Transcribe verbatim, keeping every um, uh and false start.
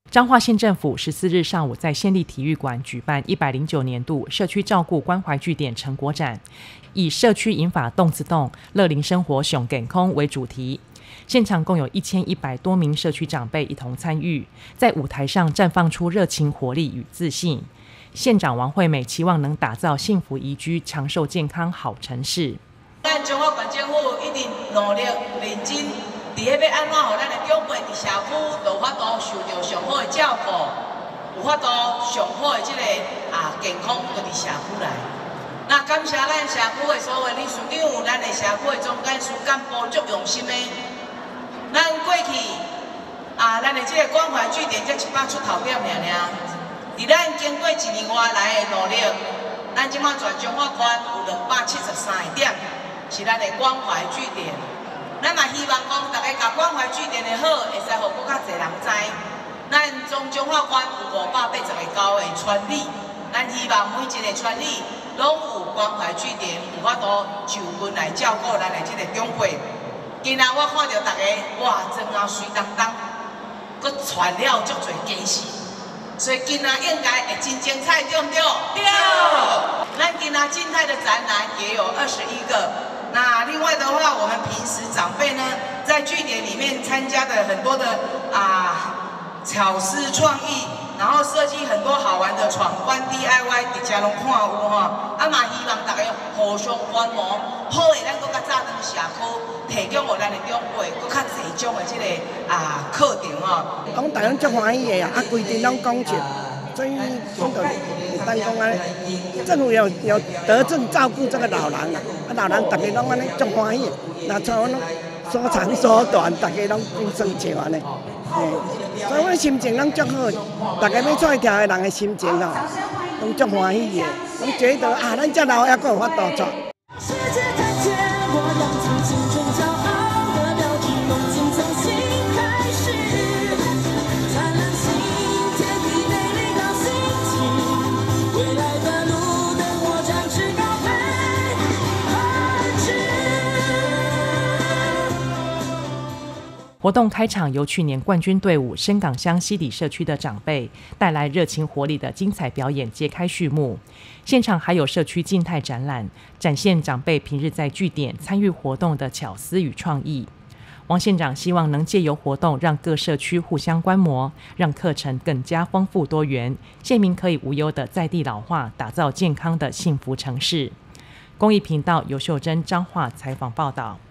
彰化县政府十四日上午在县立体育馆举办一百零九年度社区照顾关怀据点成果展，以社区银发动自动，乐龄生活上健康为主题。现场共有一千一百多名社区长辈一同参与，在舞台上绽放出热情、活力与自信。县长王惠美期望能打造幸福宜居、长寿健康好城市。 咱彰化县政府一定努力认真，伫迄要安怎互咱的长辈伫社区有法度受到上好的照顾，有法度上好的即、这个啊健康，就伫社区内。那感谢咱社区的所有理事长，咱的社区的总干事干部足用心的。咱过去啊，咱的即个关怀据点才一百出头点尔尔，伫咱经过一年外来的努力，咱即马全彰化县有两百七十三个点是咱的关怀据点。咱嘛希望讲，大家甲关怀据点的好，会使互更较侪人知。咱中彰化县有五百八十个高的村里，咱希望每一个村里拢有关怀据点，有法度就近来照顾咱的即个长辈。今仔我看到大家哇，装啊水当当，佮传了足侪惊喜，所以今仔应该会真精彩，对不对？对。咱今仔静态的展览也有二十一个。那另外的话，我们平时长辈呢，在据点里面参加的很多的啊巧思创意，然后设计很多好玩的闯关 D I Y， 伫遮拢看有吼。啊嘛，希望大家互相观摩，好诶，咱搁较早当社区提供互咱的长辈，搁较侪种的即个啊课程吼。 讲大家足欢喜的啊，啊规定拢讲起，所以讲到单讲安尼，政府有有德政照顾这个老人啊，啊老人大家拢安尼足欢喜，那像阮所长所短，大家拢变成笑安尼，嘿，所以阮心情拢足好，大家要出去听的人的心情哦，拢足欢喜的，拢觉得啊，咱遮老还阁有法度做。 活动开场由去年冠军队伍深港乡西里社区的长辈带来热情活力的精彩表演揭开序幕。现场还有社区静态展览，展现长辈平日在据点参与活动的巧思与创意。王县长希望能借由活动让各社区互相观摩，让课程更加丰富多元，县民可以无忧的在地老化，打造健康的幸福城市。公益频道尤秀珍彰化采访报道。